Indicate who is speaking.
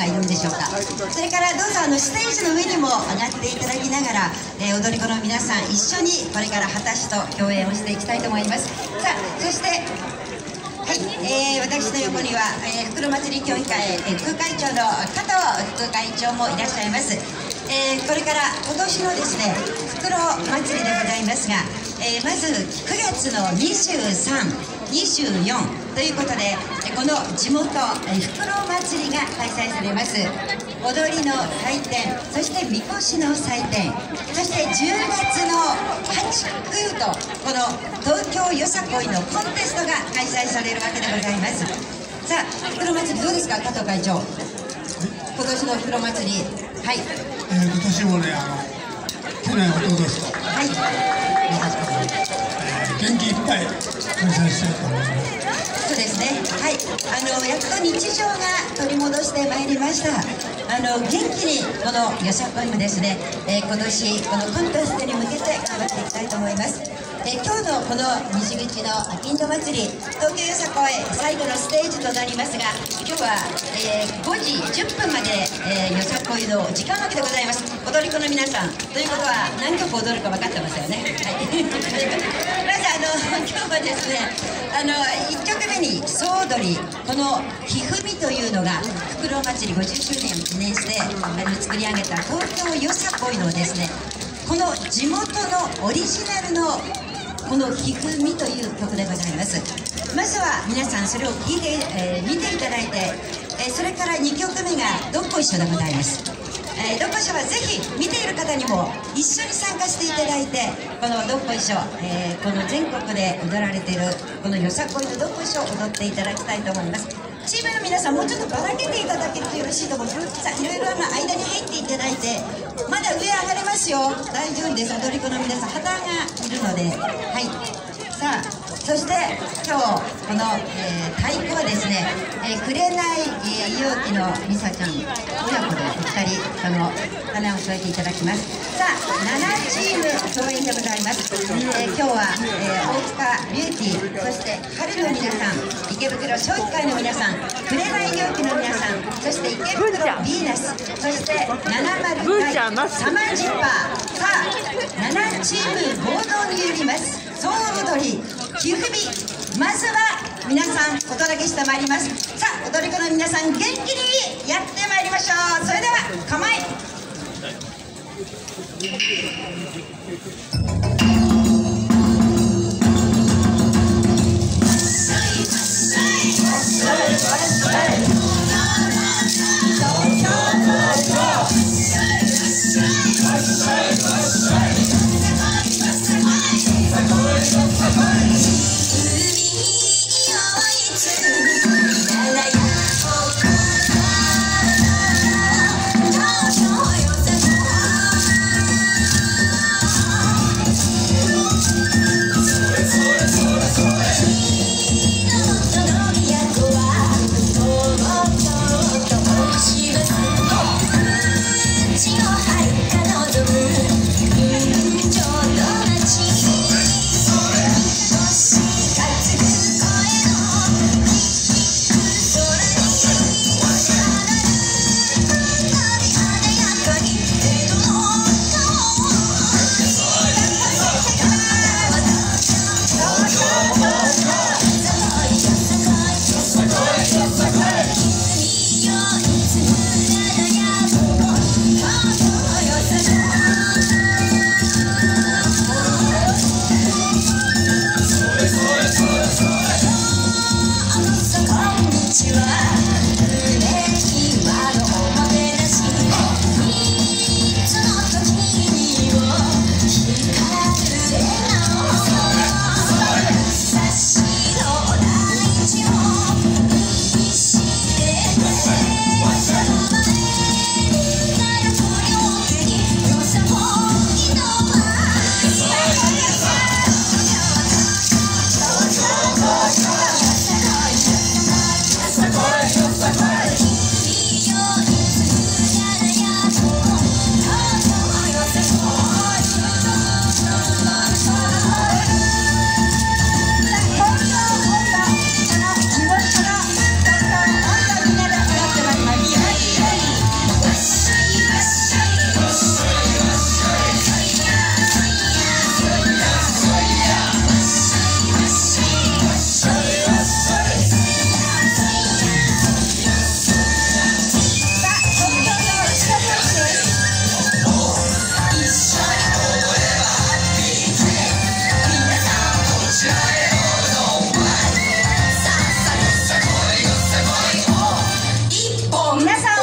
Speaker 1: がいるんでしょうか。それからどうぞステージの上にも上がっていただきながら、踊り子の皆さん一緒にこれから旗師と共演をしていきたいと思います。さあそして、はい、私の横には、袋祭り協議会、副会長の加藤副会長もいらっしゃいます。これから今年のですね袋祭りでございますが、まず9月の23、24ということで、この地元袋祭りが開催されます。踊りの祭典、そしてみこしの祭典、そして10月の8、9とこの東京よさこいのコンテストが開催されるわけでございます。さあ袋祭りどうですか、加藤会長。今年の袋祭り、はい、
Speaker 2: 今年もね、去年、おととしと、
Speaker 1: はい、
Speaker 2: 元気いっぱい開催したいと思います。
Speaker 1: そうですね、はい、やっと日常が取り戻してまいりました。元気にこのよさこいもですね、今年このコンテストに向けて頑張っていきたいと思います。今日のこの西口のあきんど祭り、東京よさこい最後のステージとなりますが、今日は、5時10分まで、よさこいの時間枠でございます。踊り子の皆さんということは何曲踊るか分かってますよね。はい、まず今日はですね、1曲目に総踊り、このひふみというのが袋祭り50周年を記念して作り上げた東京よさこいのですね、この地元のオリジナルのこのひふみという曲でございます。まずは皆さんそれを聴いて、見ていただいて、それから2曲目がどっこいしょでございます。どっこいしょはぜひ見ている方にも一緒に参加していただいて、このどっこいしょ、この全国で踊られているこのよさこいのどっこいしょを踊っていただきたいと思います。チームの皆さんもうちょっとばらけていただけるとよろしいと思います。さあいろいろな間に入っていただいて、まだ上上がれますよ、大丈夫です。踊り子の皆さん旗がいるので、はい。さあそして今日この、太鼓はですね、紅陽気のりさちゃん親子でお二人この花を添えていただきます。さあ7チーム共演でございます。今日は、大塚ビューティー、そして春の皆さん、池袋将棋会の皆さん、紅陽気の皆さん、そして池袋ビーナス、そして709サマージッパー。さあ7チーム合同によります総踊りひふみ、まずは皆さんお届けしてまいります。さあ踊り子の皆さん元気にやってまいりましょう。それでは構え。 皆さん